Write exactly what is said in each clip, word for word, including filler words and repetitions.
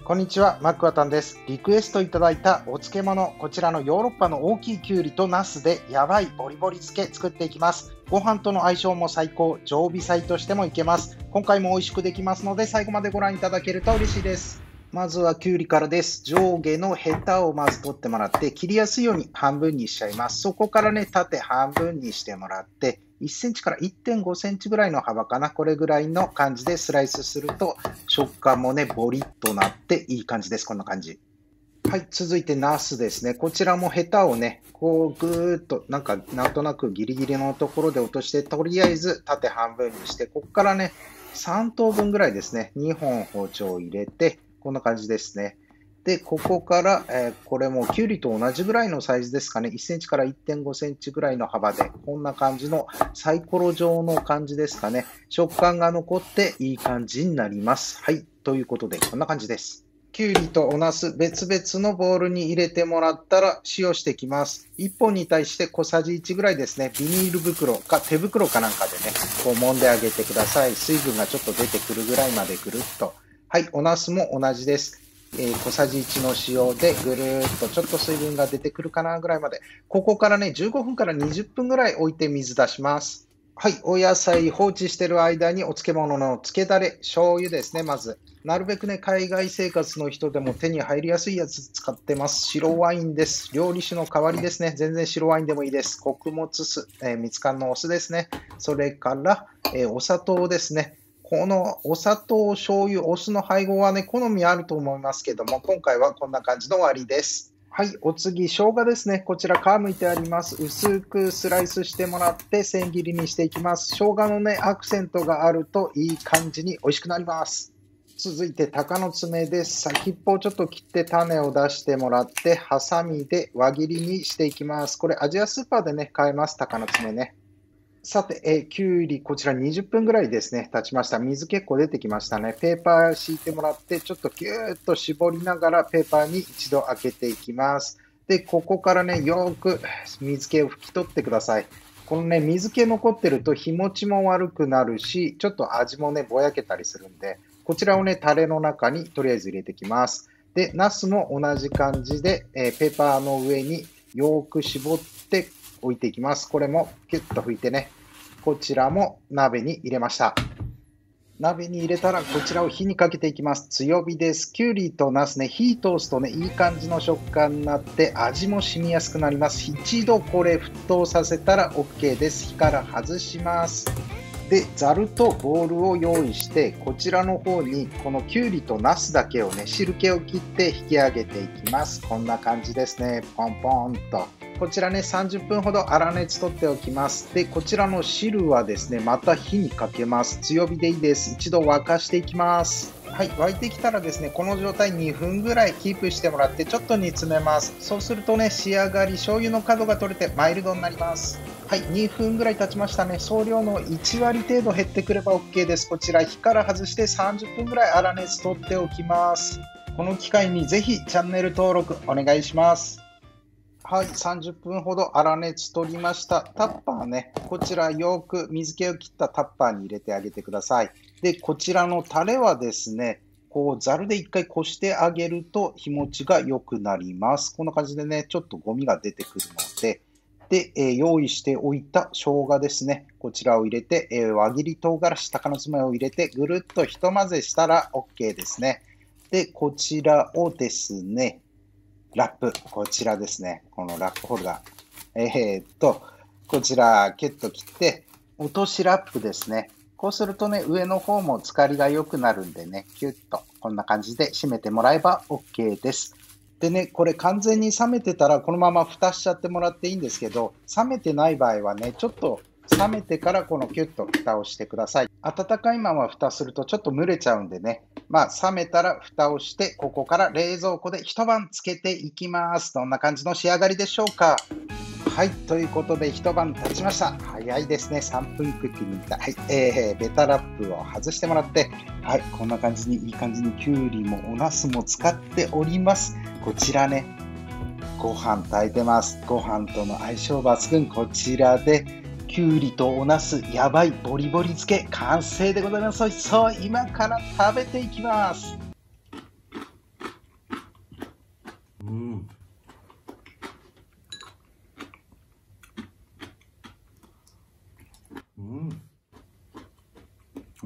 こんにちは、マックワタンです。リクエストいただいたお漬物、こちらのヨーロッパの大きいきゅうりとナスでやばいボリボリ漬け作っていきます。ご飯との相性も最高、常備菜としてもいけます。今回も美味しくできますので最後までご覧いただけると嬉しいです。まずはきゅうりからです。上下のヘタをまず取ってもらって切りやすいように半分にしちゃいます。そこからね、縦半分にしてもらっていっセンチからいってんごセンチぐらいの幅かな、これぐらいの感じでスライスすると食感もねボリッとなっていい感じです。こんな感じ。はい、続いてナスですね。こちらもヘタをねこうぐーっとなんかなんとなくギリギリのところで落として、とりあえず縦半分にして、ここからねさん等分ぐらいですね、にほん包丁を入れてこんな感じですね。で、ここから、えー、これもきゅうりと同じぐらいのサイズですかね。いっセンチからいってんごセンチぐらいの幅で、こんな感じのサイコロ状の感じですかね。食感が残っていい感じになります。はい。ということで、こんな感じです。きゅうりとおナス、別々のボウルに入れてもらったら塩していきます。いっぽんに対して小さじいちぐらいですね。ビニール袋か手袋かなんかでね、こう揉んであげてください。水分がちょっと出てくるぐらいまでぐるっと。はい。おナスも同じです。えー、小さじいちの塩でぐるーっとちょっと水分が出てくるかなぐらいまで、ここからねじゅうごふんからにじゅっぷんぐらい置いて水出します。はい、お野菜放置してる間にお漬物の漬けだれ、醤油ですね。まずなるべくね海外生活の人でも手に入りやすいやつ使ってます。白ワインです。料理酒の代わりですね。全然白ワインでもいいです。穀物酢、えー、蜜柑のお酢ですね。それから、えー、お砂糖ですね。このお砂糖、醤油、お酢の配合はね、好みあると思いますけども、今回はこんな感じの割りです。はい、お次、生姜ですね。こちら皮むいてあります。薄くスライスしてもらって千切りにしていきます。生姜のね、アクセントがあるといい感じに美味しくなります。続いて鷹の爪です。先っぽをちょっと切って種を出してもらって、ハサミで輪切りにしていきます。これアジアスーパーでね、買えます。鷹の爪ね。さて、えー、きゅうり、こちらにじゅっぷんぐらいですね、経ちました。水結構出てきましたね。ペーパー敷いてもらって、ちょっとぎゅーっと絞りながらペーパーに一度開けていきます。で、ここからね、よーく水気を拭き取ってください。このね、水気残ってると日持ちも悪くなるし、ちょっと味もね、ぼやけたりするんで、こちらをね、タレの中にとりあえず入れていきます。で、ナスも同じ感じで、えー、ペーパーの上によーく絞って置いていきます。これもキュッと拭いてね、こちらも鍋に入れました。鍋に入れたらこちらを火にかけていきます。強火です。きゅうりとナスね、火通すとね、いい感じの食感になって味も染みやすくなります。一度これ沸騰させたら OK です。火から外します。で、ざるとボウルを用意して、こちらの方にこのきゅうりとナスだけをね、汁気を切って引き上げていきます。こんな感じですね。ポンポンと。こちらね、さんじゅっぷんほど粗熱取っておきます。で、こちらの汁はですね、また火にかけます。強火でいいです。一度沸かしていきます。はい、沸いてきたらですね、この状態にふんぐらいキープしてもらって、ちょっと煮詰めます。そうするとね、仕上がり、醤油の角が取れてマイルドになります。はい、にふんぐらい経ちましたね。総量のいちわり程度減ってくれば OK です。こちら火から外してさんじゅっぷんぐらい粗熱取っておきます。この機会にぜひチャンネル登録お願いします。はい、さんじゅっぷんほど粗熱取りました。タッパーね、こちらよく水気を切ったタッパーに入れてあげてください。で、こちらのタレはですね、こうざるで一回こしてあげると日持ちが良くなります。こんな感じでね、ちょっとゴミが出てくるので、で、えー、用意しておいた生姜ですね、こちらを入れて、えー、輪切り唐辛子、鷹の爪を入れて、ぐるっとひと混ぜしたら OK ですね。で、こちらをですね、ラップ、こちらですね。このラップホルダー。えー、っと、こちら、キュッと切って、落としラップですね。こうするとね、上の方も浸かりが良くなるんでね、キュッと、こんな感じで締めてもらえば OK です。でね、これ完全に冷めてたら、このまま蓋しちゃってもらっていいんですけど、冷めてない場合はね、ちょっと冷めてからこのキュッと蓋をしてください。温かいまま蓋するとちょっと蒸れちゃうんでね、まあ、冷めたら蓋をして、ここから冷蔵庫で一晩つけていきます。どんな感じの仕上がりでしょうか。はい、ということで一晩経ちました。早いですね。さんぷんクッキングみたい。はい、えー、ベタラップを外してもらって、はい、こんな感じにいい感じにきゅうりもおナスも使っております。こちらね、ご飯炊いてます。ご飯との相性抜群。こちらできゅうりとおナスやばいボリボリ漬け完成でございます。そう、今から食べていきます。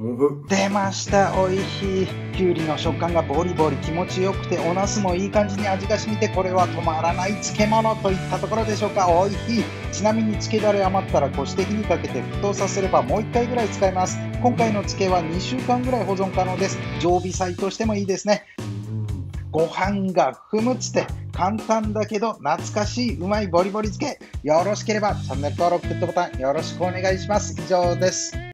出ました。おいしいきゅうりの食感がボリボリ気持ちよくて、お茄子もいい感じに味が染みて、これは止まらない漬物といったところでしょうか。おいしい。ちなみに漬けだれ余ったらこして火にかけて沸騰させればもういっかいぐらい使えます。今回の漬けはにしゅうかんぐらい保存可能です。常備菜としてもいいですね。ご飯がふむつって簡単だけど懐かしいうまいボリボリ漬け、よろしければチャンネル登録、グッドボタンよろしくお願いします。以上です。